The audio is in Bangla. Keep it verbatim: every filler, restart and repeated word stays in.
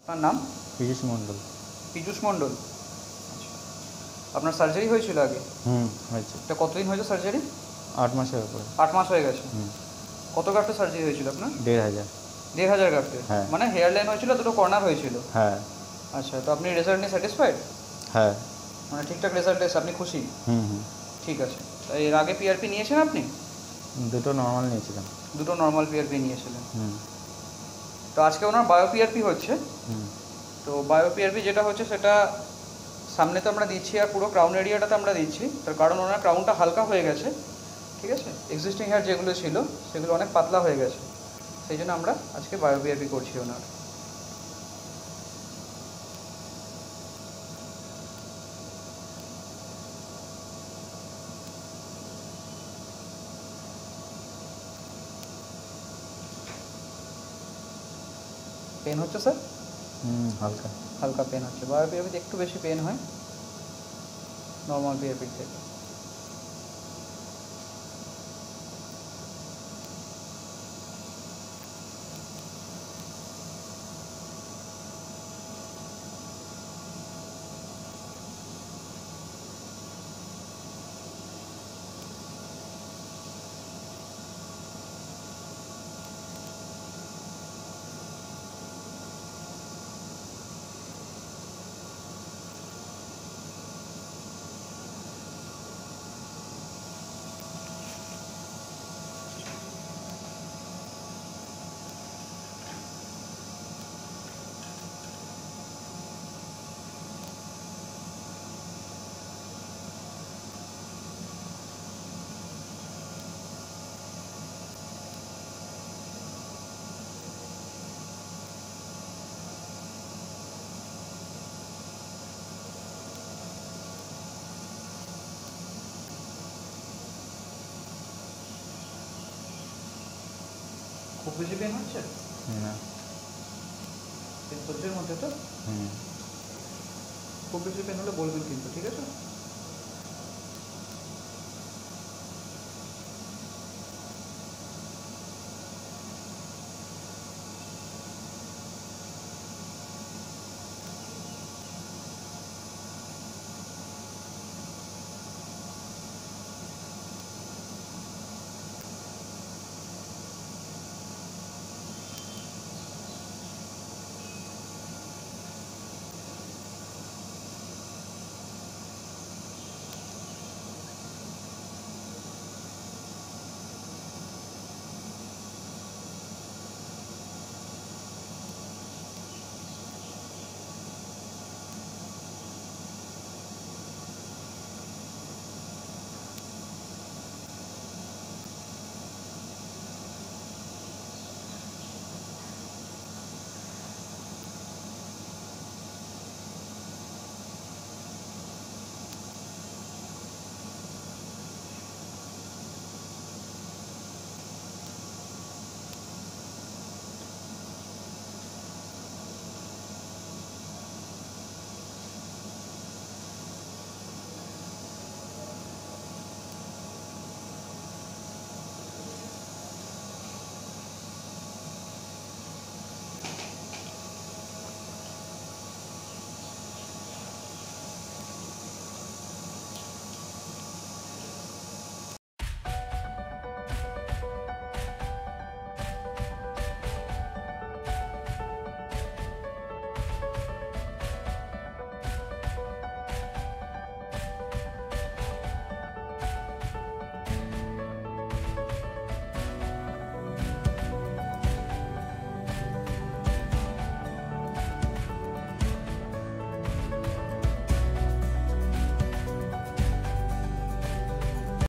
আপনার নাম? পীযূষ মণ্ডল। পীযূষ মণ্ডল, আচ্ছা। আপনার সার্জারি হয়েছিল আগে? হুম হয়েছে। এটা কতদিন হয়েছে সার্জারি? আট মাসের উপরে। আট মাস হয়ে গেছে। হুম। কত গ্রাফটের সার্জারি হয়েছিল আপনার? দেড় হাজার। দেড় হাজার গ্রাফটের? হ্যাঁ। মানে হেয়ার লাইন হয়েছিল, দুটো কর্নার হয়েছিল? হ্যাঁ। আচ্ছা, তো আপনি রেজাল্ট নিয়ে স্যাটিসফাইড? হ্যাঁ। মানে ঠিকঠাক রেজাল্ট এসে আপনি খুশি? হুম হুম। ঠিক আছে। তা এর আগে পিআরপি নিয়েছেন আপনি? দুটো নর্মাল নিয়েছিলাম। দুটো নর্মাল পিআরপি নিয়েছিলেন। হুম তো আজকে ওনার বায়ো পিআরপি হচ্ছে। হুম। তো বায়ো পিআরপি যেটা হচ্ছে সেটা সামনে তো আমরা দিচ্ছি, আর পুরো ক্রাউন এরিয়াটাতে আমরা দিচ্ছি, তার কারণ ওনার ক্রাউনটা হালকা হয়ে গেছে, ঠিক আছে? এক্সিস্টিং হেয়ার যেগুলো ছিল সেগুলো অনেক পাতলা হয়ে গেছে, সেই জন্য আমরা আজকে বায়ো পিআরপি করছি ওনার। পেন হচ্ছে স্যার? হুম হালকা। হালকা পেন হচ্ছে। বায়ো পিআরপিতে একটু বেশি পেন হয় নর্মাল পিআরপির থেকে। খুব বেশি পেন হচ্ছে না। পেন সহ্যের মধ্যে তো? হুম। খুব বেশি পেন হলে বলবেন কিন্তু, ঠিক আছে?